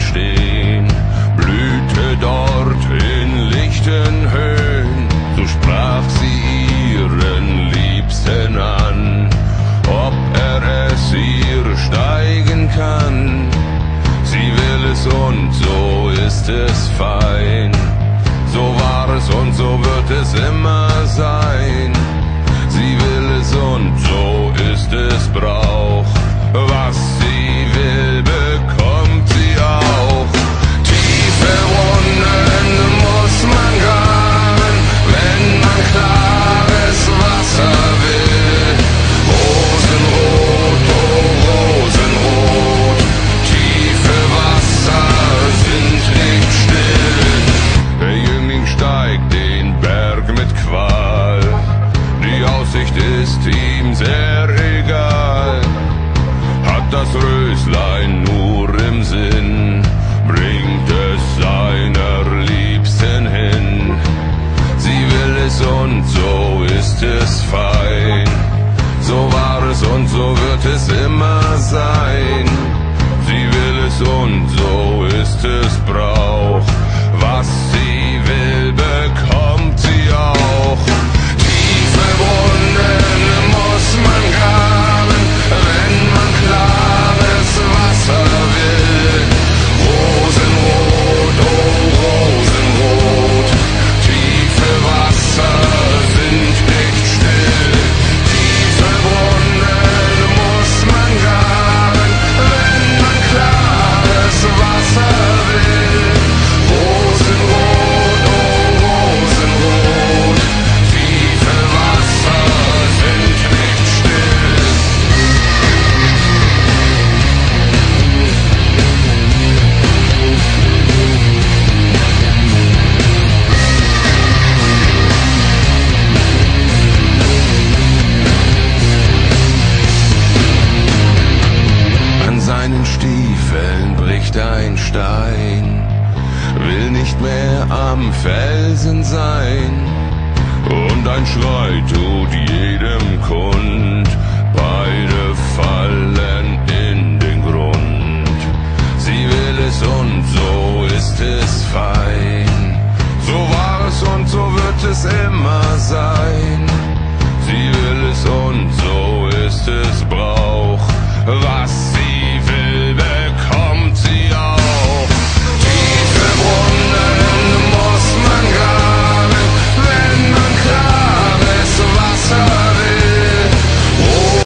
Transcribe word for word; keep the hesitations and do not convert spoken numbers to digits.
stehen, blühte dort in lichten Höhen. So sprach sie ihren Liebsten an, ob er es ihr steigen kann. Sie will es und so ist es fein. So war es und so wird es immer sein. Sie will es und so ist es Brauch. Was sie will, bekommt sie auch. Tiefe Wunden muss man graben, wenn man klares Wasser will. Rosenrot, oh Rosenrot, tiefe Wasser sind nicht still. Der Jüngling steigt den Berg mit Qual, die Aussicht ist ihm sehr egal. Hat das Röslein nur im Sinn, bringt es seiner Liebsten hin. Sie will es und so ist es fein. So war es und so wird es immer sein. Sie will es und so ist es Brauch. Was sie will, bekommt sie auch. Tiefe Brunnen muss man graben, wenn man klares Wasser will. Rosenrot, oh Rosenrot, tiefe Wasser sind nicht still. Tiefe Brunnen muss man graben, wenn man klares Wasser will. Rosenrot, oh Rosenrot, tiefe Wasser sind nicht still. An seinen Stiefeln bricht ein Stein, will nicht mehr am Felsen sein. Und ein Schrei tut jedem kund, beide fallen in den Grund. Sie will es und so ist es fein. So war es und so wird es immer sein. Sie will es und so ist es Brauch. Was